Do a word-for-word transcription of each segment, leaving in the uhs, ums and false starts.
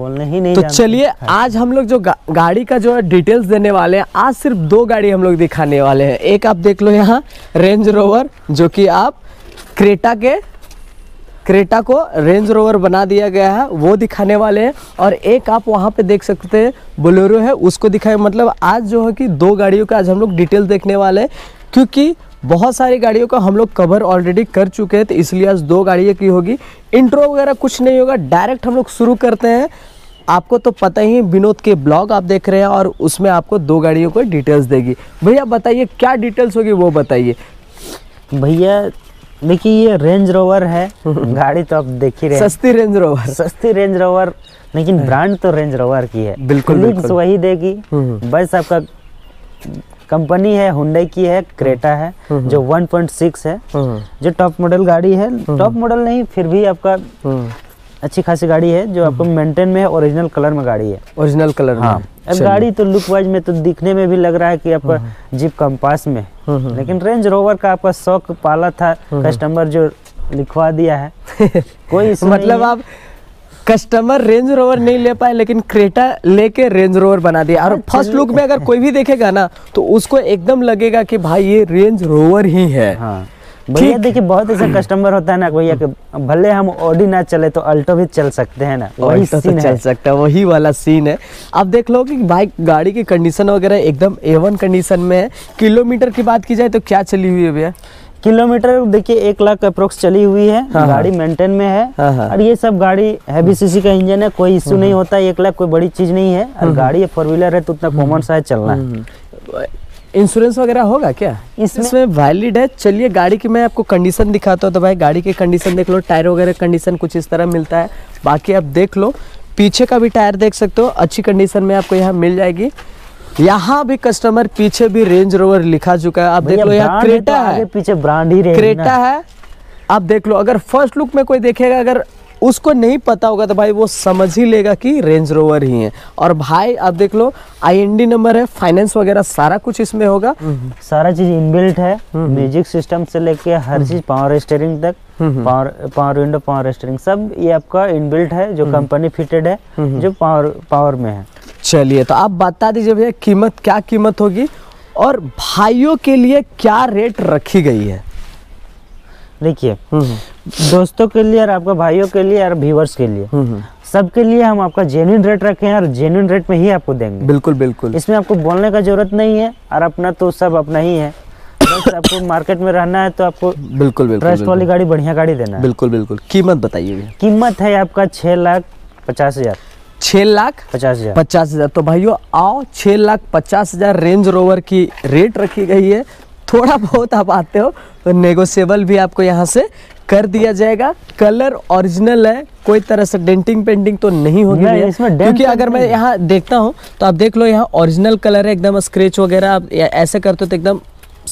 बोलने ही नहीं तो जानते। चलिए आज हम लोग जो गा, गाड़ी का जो है डिटेल्स देने वाले हैं। आज सिर्फ दो गाड़ी हम लोग दिखाने वाले हैं। एक आप देख लो यहाँ रेंज रोवर, जो कि आप क्रेटा के क्रेटा को रेंज रोवर बना दिया गया है, वो दिखाने वाले हैं। और एक आप वहाँ पे देख सकते हैं बोलेरो है, उसको दिखाए। मतलब आज जो है कि दो गाड़ियों का आज हम लोग डिटेल देखने वाले हैं, क्योंकि बहुत सारी गाड़ियों का हम लोग कवर ऑलरेडी कर चुके हैं, तो इसलिए आज दो गाड़ियों की होगी। इंट्रो वगैरह कुछ नहीं होगा, डायरेक्ट हम लोग शुरू करते हैं। आपको तो पता ही है, विनोद के ब्लॉग आप देख रहे हैं और उसमें आपको दो गाड़ियों को डिटेल्स देगी। भैया बताइए क्या डिटेल्स होगी वो बताइए। भैया देखिए ये रेंज रोवर है, गाड़ी तो आप देख ही रहे हैं, सस्ती रेंज रोवर, सस्ती रेंज रोवर, लेकिन ब्रांड तो रेंज रोवर की है। बिल्कुल बिल्कुल वही देगी। बस आपका कंपनी है हुंडई की है, क्रेटा है जो वन पॉइंट सिक्स है, जो टॉप मॉडल गाड़ी है। टॉप मॉडल नहीं, फिर भी आपका अच्छी खासी गाड़ी है, जो आपको मेंटेन में है, ओरिजिनल कलर में गाड़ी है, ओरिजिनल कलर में। हाँ। अब गाड़ी तो लुक वाइज में तो दिखने में भी लग रहा है कि आपका जीप कंपास में, लेकिन रेंज रोवर का आपका शौक पाला था कस्टमर, जो लिखवा दिया है कोई मतलब आप कस्टमर रेंज रोवर नहीं ले पाए, लेकिन क्रेटा लेके रेंज रोवर बना दिया। और फर्स्ट लुक में अगर कोई भी देखेगा ना तो उसको एकदम लगेगा कि भाई ये रेंज रोवर ही है। हाँ भैया देखिए बहुत ऐसा कस्टमर होता है ना भैया कि भले हम ऑडी ना चले तो अल्टो भी चल सकते हैं ना, वही तो सीन चल है। सकता है, वही वाला सीन है। अब देख लो कि भाई गाड़ी की कंडीशन वगैरह एकदम ए वन कंडीशन में है। किलोमीटर की बात की जाए तो क्या चली हुई है भैया? किलोमीटर देखिए एक लाख अप्रोक्स चली हुई है। हाँ, गाड़ी मेंटेन में है। हाँ, और ये सब गाड़ी हैवी सीसी का इंजन है, कोई इश्यू नहीं होता। एक लाख कोई बड़ी चीज नहीं है। और गाड़ी फोर व्हीलर है तो उतना कॉमन सा है, चलना है। इंश्योरेंस वगैरह होगा क्या इसमें? इसमें वैलिड है। चलिए गाड़ी की मैं आपको कंडीशन दिखाता हूँ। तो भाई गाड़ी की कंडीशन देख लो, टायर वगैरह कंडीशन कुछ इस तरह मिलता है। बाकी आप देख लो, पीछे का भी टायर देख सकते हो, अच्छी कंडीशन में आपको यहाँ मिल जाएगी। यहाँ भी कस्टमर पीछे भी रेंज रोवर लिखा चुका है। आप देख लो यहाँ क्रेटा है, आगे पीछे ब्रांड ही क्रेटा है। आप देख लो, अगर फर्स्ट लुक में कोई देखेगा, अगर उसको नहीं पता होगा तो भाई वो समझ ही लेगा कि रेंज रोवर ही है। और भाई आप देख लो आई एन डी नंबर है, फाइनेंस वगैरह सारा कुछ इसमें होगा। सारा चीज इनबिल्ट है, म्यूजिक सिस्टम से लेके हर चीज, पावर स्टीयरिंग तक, power power window, power steering सब ये आपका इनबिल्ट है, जो कंपनी फिटेड है, जो पावर पावर में है। चलिए तो आप बता दीजिए भैया कीमत क्या कीमत होगी और भाइयों के लिए क्या रेट रखी गई है? देखिए दोस्तों के लिए और आपका भाइयों के लिए और व्यूअर्स के लिए सबके लिए हम आपका जेन्युइन रेट रखे हैं और जेन्युइन रेट में ही आपको देंगे। बिल्कुल बिल्कुल, इसमें आपको बोलने का जरूरत नहीं है। और अपना तो सब अपना ही है, बस आपको मार्केट में रहना है तो आपको बिल्कुल बिल्कुल ट्रस्ट वाली गाड़ी, बढ़िया गाड़ी देना है। बिल्कुल बिल्कुल। कीमत बताइए भैया। कीमत है आपका छह लाख पचास हजार छह लाख पचास हजार पचास हजार तो भाइयों आओ, छह लाख पचास हजार रेंज रोवर की रेट रखी गई है। थोड़ा बहुत आप आते हो तो नेगोशिएबल भी आपको यहाँ से कर दिया जाएगा। कलर ओरिजिनल है, कोई तरह से डेंटिंग पेंटिंग तो नहीं होगी नहीं, इसमें क्योंकि अगर मैं यहाँ देखता हूँ तो आप देख लो यहाँ ओरिजिनल कलर है, एकदम स्क्रैच वगैरह आप ऐसे करते हो तो एकदम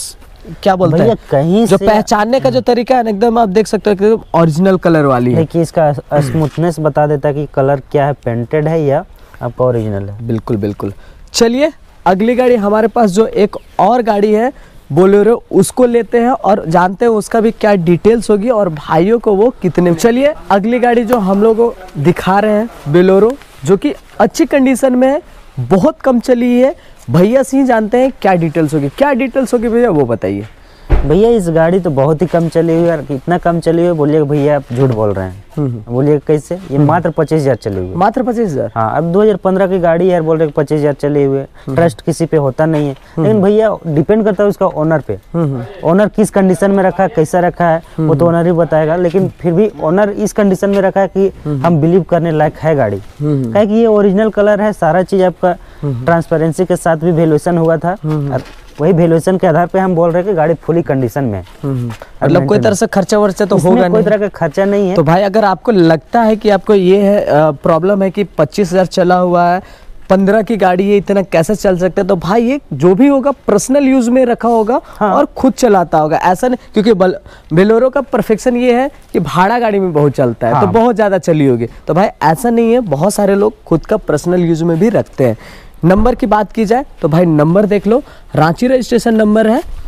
क्या बोलते हैं, कहीं जो पहचानने का जो तरीका है एकदम आप देख सकते हो कि ओरिजिनल कलर वाली है। देखिए इसका स्मूथनेस बता देता है कि कलर क्या है, पेंटेड है या आपका ओरिजिनल है। बिल्कुल बिल्कुल। चलिए अगली गाड़ी हमारे पास जो एक और गाड़ी है बोलेरो, उसको लेते हैं और जानते हैं उसका भी क्या डिटेल्स होगी और भाइयों को वो कितने। चलिए अगली गाड़ी जो हम लोग को दिखा रहे हैं बोलेरो, जो कि अच्छी कंडीशन में है, बहुत कम चली है। भैया से ही जानते हैं क्या डिटेल्स होगी। क्या डिटेल्स होगी भैया वो बताइए। भैया इस गाड़ी तो बहुत ही कम चली हुई है। इतना कम चली हुई है बोलिए भैया आप झूठ बोल रहे हैं। बोलिए कैसे? ये मात्र पच्चीस हजार चली हुई है। मात्र पच्चीस हजार हाँ, अब दो हजार पंद्रह की गाड़ी है, बोल रहे पच्चीस हजार चली हुई है। ट्रस्ट किसी पे होता नहीं है, लेकिन भैया डिपेंड करता है उसका ओनर पे। ओनर किस कंडीशन में रखा है, कैसा रखा है, वो तो ओनर ही बताएगा। लेकिन फिर भी ओनर इस कंडीशन में रखा है कि हम बिलीव करने लायक है गाड़ी, क्या कि ये ओरिजिनल कलर है, सारा चीज आपका ट्रांसपेरेंसी के साथ भी वैल्यूएशन हुआ था। वही वैल्यूएशन के आधार पे हम बोल रहे हैं कि गाड़ी फुली कंडीशन में है। मतलब कोई तरह से खर्चा वर्चा तो होगा नहीं, कोई तरह का खर्चा नहीं है। तो भाई अगर आपको लगता है कि आपको ये है प्रॉब्लम है कि पच्चीस हजार चला हुआ है, पंद्रह की गाड़ी है, इतना कैसे चल सकता है, तो भाई ये जो भी होगा पर्सनल यूज में रखा होगा। हाँ। और खुद चलाता होगा, ऐसा नहीं, क्योंकि बोलेरो का परफेक्शन ये है कि भाड़ा गाड़ी में बहुत चलता है। हाँ। तो बहुत ज्यादा चली होगी, तो भाई ऐसा नहीं है, बहुत सारे लोग खुद का पर्सनल यूज में भी रखते हैं। नंबर की बात की जाए तो भाई नंबर देख लो, रांची रजिस्ट्रेशन नंबर है,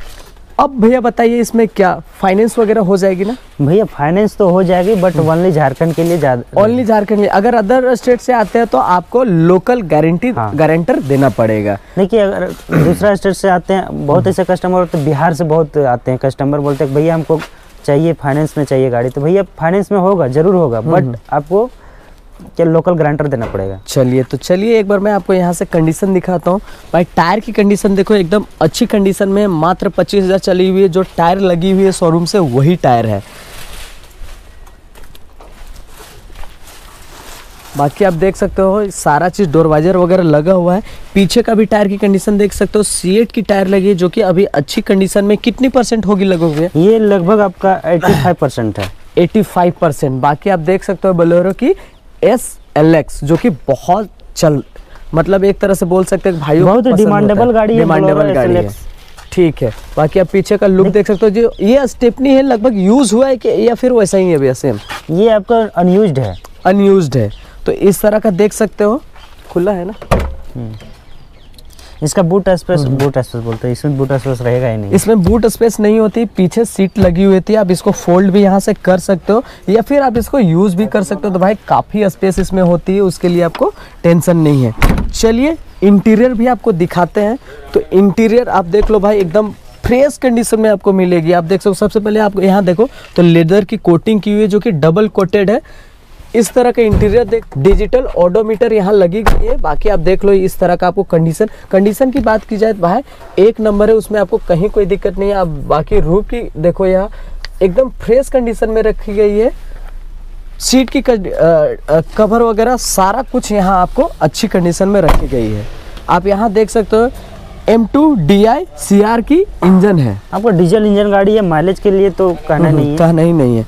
अब भैया बताइए इसमें क्या फाइनेंस वगैरह हो जाएगी ना? भैया फाइनेंस तो हो जाएगी, बट ओनली झारखंड के लिए ज्यादा, ओनली झारखंड में। अगर अदर स्टेट से आते हैं तो आपको लोकल गारंटी हाँ। गारंटर देना पड़ेगा। देखिए अगर दूसरा स्टेट से आते हैं, बहुत ऐसे कस्टमर तो बिहार से बहुत आते हैं कस्टमर, बोलते हैं भैया हमको चाहिए फाइनेंस में चाहिए गाड़ी, तो भैया फाइनेंस में होगा, जरूर होगा, बट आपको क्या लोकल गारंटर देना पड़ेगा। चलिए तो चलिए एक बार मैं आपको यहाँ से कंडीशन दिखाता हूँ। भाई टायर की कंडीशन देखो एकदम अच्छी कंडीशन में, मात्र पच्चीस हज़ार चली हुई है। जो टायर लगी हुई है शोरूम से वही टायर है। बाकी आप देख सकते हो सारा चीज़ डोरवाइजर वगैरह लगा हुआ है। पीछे का भी टायर की कंडीशन देख सकते हो, सीएट की टायर लगी है जो कि अभी अच्छी कंडीशन में। कितनी परसेंट होगी लगभग? ये लगभग आपका पचासी परसेंट है। पचासी परसेंट। बाकी आप देख सकते हो बोलेरो की एस एल एक्स जो कि बहुत चल, मतलब एक तरह से बोल सकते हैं भाइयों बहुत डिमांडेबल गाड़ी है, डिमांडेबल गाड़ी है। ठीक है, बाकी आप पीछे का लुक देख सकते हो। जो ये स्टेपनी है लगभग यूज हुआ है कि या फिर वैसा ही है भैया सेम? ये आपका अनयूज्ड है। अनयूज्ड है, तो इस तरह का देख सकते हो। खुला है ना? इसका बूट स्पेस, बूट स्पेस बोलते हैं, इसमें बूट स्पेस रहेगा ही नहीं। इसमें बूट स्पेस नहीं होती, पीछे सीट लगी हुई थी। आप इसको फोल्ड भी यहाँ से कर सकते हो या फिर आप इसको यूज भी कर सकते हो। तो भाई काफी स्पेस इसमें होती है, उसके लिए आपको टेंशन नहीं है। चलिए इंटीरियर भी आपको दिखाते हैं। तो इंटीरियर आप देख लो भाई, एकदम फ्रेश कंडीशन में आपको मिलेगी। आप देख सकते हो, सबसे पहले आप यहाँ देखो तो लेदर की कोटिंग की हुई है जो कि डबल कोटेड है। इस तरह का इंटीरियर देख, डिजिटल ओडोमीटर यहाँ लगी गई है। बाकी आप देख लो इस तरह का आपको कंडीशन कंडीशन की बात की जाए तो भाई एक नंबर है, उसमें आपको कहीं कोई दिक्कत नहीं है। आप बाकी रूफ की देखो, यहाँ एकदम फ्रेश कंडीशन में रखी गई है। सीट की कवर वगैरह सारा कुछ यहाँ आपको अच्छी कंडीशन में रखी गई है। आप यहाँ देख सकते हो M two D I C R की इंजन है। आपको डीजल इंजन गाड़ी है, माइलेज के लिए तो कहना नहीं है, कहना ही नहीं है।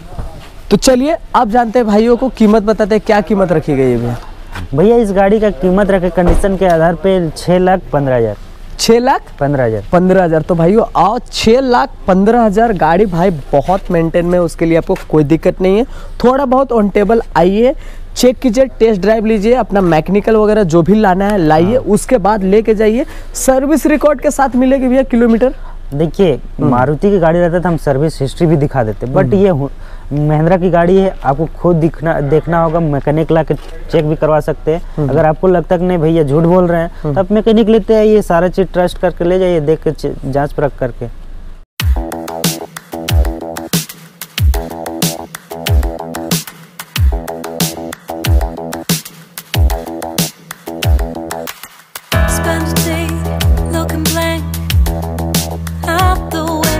तो चलिए आप जानते हैं भाइयों को कीमत बताते हैं, क्या कीमत रखी गई है भैया? भैया इस गाड़ी का कीमत रखे कंडीशन के आधार पे छः लाख पंद्रह हजार छः लाख पंद्रह हजार पंद्रह हजार तो भाइयों आओ, छः लाख पंद्रह हजार गाड़ी भाई बहुत मेंटेन में, उसके लिए आपको कोई दिक्कत नहीं है। थोड़ा बहुत ऑन टेबल आइए, चेक कीजिए, टेस्ट ड्राइव लीजिए, अपना मैकेनिकल वगैरह जो भी लाना है लाइए, उसके बाद लेके जाइए। सर्विस रिकॉर्ड के साथ मिलेगी भैया किलोमीटर। देखिए मारुति की गाड़ी रहता था, हम सर्विस हिस्ट्री भी दिखा देते, बट ये महिंद्रा की गाड़ी है, आपको खुद दिखना देखना होगा, मैकेनिक ला के चेक भी करवा सकते हैं। अगर आपको लगता है कि नहीं भैया झूठ बोल रहे हैं, तो आप मैकेनिक लेते हैं, ये सारा चीज ट्रस्ट करके ले जाइए, देख के जांच परख करके।